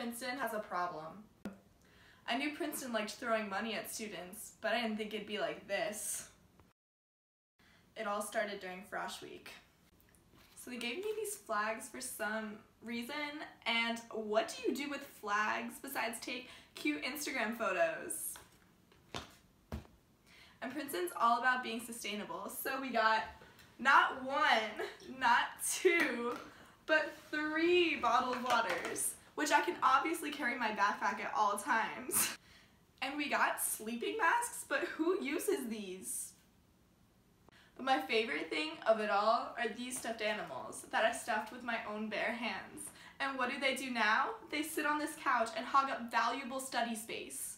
Princeton has a problem. I knew Princeton liked throwing money at students, but I didn't think it'd be like this. It all started during Frosh Week. So they gave me these flags for some reason, and what do you do with flags besides take cute Instagram photos? And Princeton's all about being sustainable, so we got not one, not two, but 3 bottled waters, which I can obviously carry in my backpack at all times. And we got sleeping masks, but who uses these? But my favorite thing of it all are these stuffed animals that I stuffed with my own bare hands. And what do they do now? They sit on this couch and hog up valuable study space.